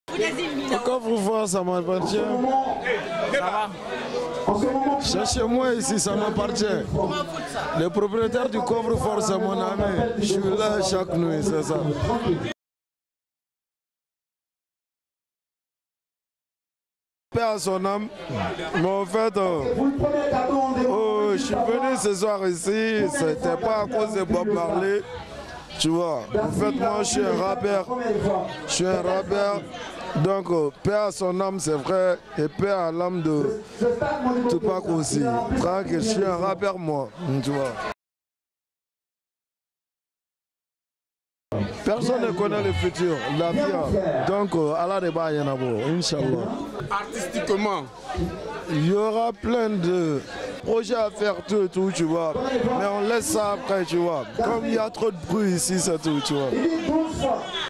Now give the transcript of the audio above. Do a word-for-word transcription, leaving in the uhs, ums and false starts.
Le coffre-fort, ça m'appartient. Ça va? Cherchez-moi ici, ça m'appartient. Le propriétaire du coffre-fort, c'est mon ami. Je suis là chaque nuit, c'est ça. Paix à son âme. Mais en fait, euh, oh, je suis venu ce soir ici, c'était pas à cause de Bob Marley. Tu vois, en fait, moi je suis un rappeur. Je suis un rappeur. Donc, euh, paix à son âme, c'est vrai, et paix à l'âme de Tupac aussi. Tranquille, je suis un rappeur, moi, tu vois. Personne ne connaît le futur, la vie. Donc, euh, Allah de Bayanabo, Inch'Allah. Artistiquement, il y aura plein de projets à faire, tout et tout, tu vois. Mais on laisse ça après, tu vois. Comme il y a trop de bruit ici, c'est tout, tu vois.